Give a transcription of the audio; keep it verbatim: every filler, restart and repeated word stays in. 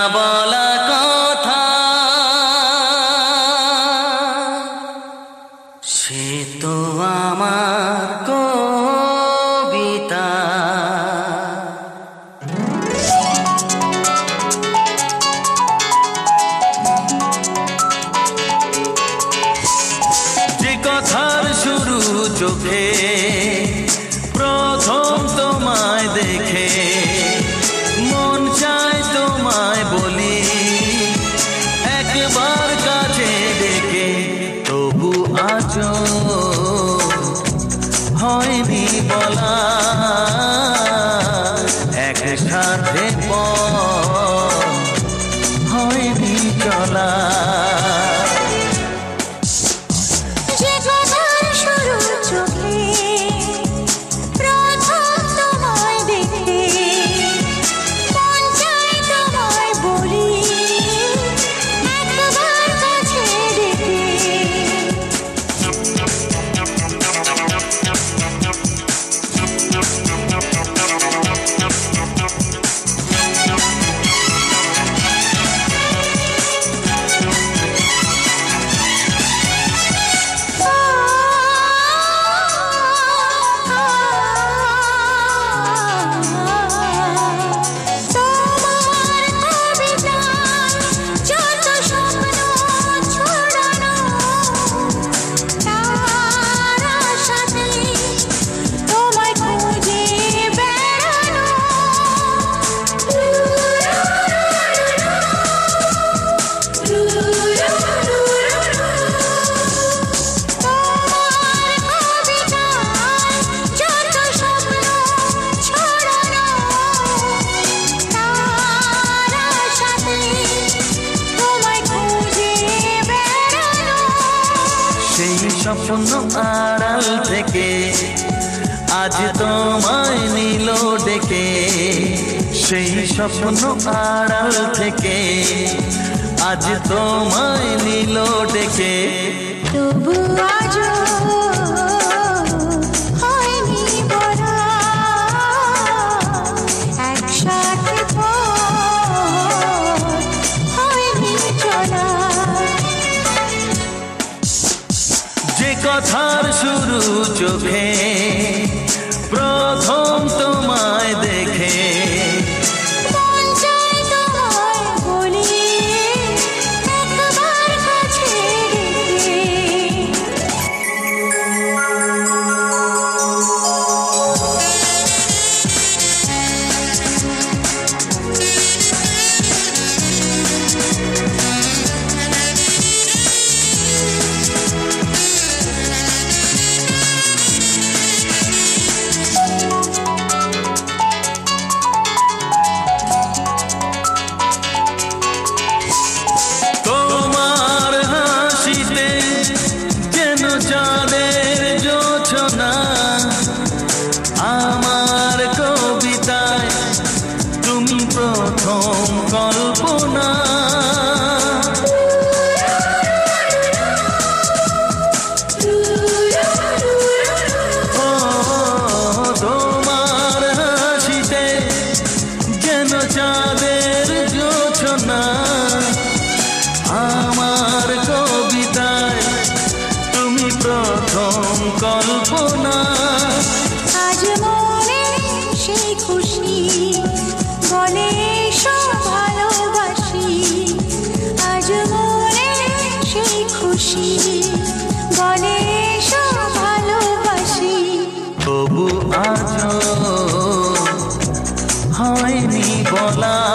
বলা কথা সে তো আমার কবিতা। যে কথার শুরু চোখে প্রথম তোমায় দেখে মন চায় তোমায় বলি একবার কাছে ডেকে, তবু আজও হয়নি বলা একসাথে পথ হয়নি চলা। স্বপ্ন আড়াল থেকে আজ তোমায় নিল ডেকে, সেই স্বপ্ন আড়াল থেকে আজ তোমায় নিল ডেকে, তবু আজও হয়নি বলা একসাথে পথ হয়নি চলা। যে কথার শুরু চোখে প্রথম তোমায় দেখে মন চায় তোমায় বলি একবার কাছে ডেকে। আমার কবিতায় তুমি প্রথম কল্পনা, ও তোমার হাসিতে যেন চাঁদের জোছনা, আমার কবিতায় তুমি প্রথম কল্পনা। আজ মনে সেই খুশি বলে সব ভালোবাসি, আজ মনে সেই খুশি বলে সব ভালোবাসি, তবু আজও হয়নি বলা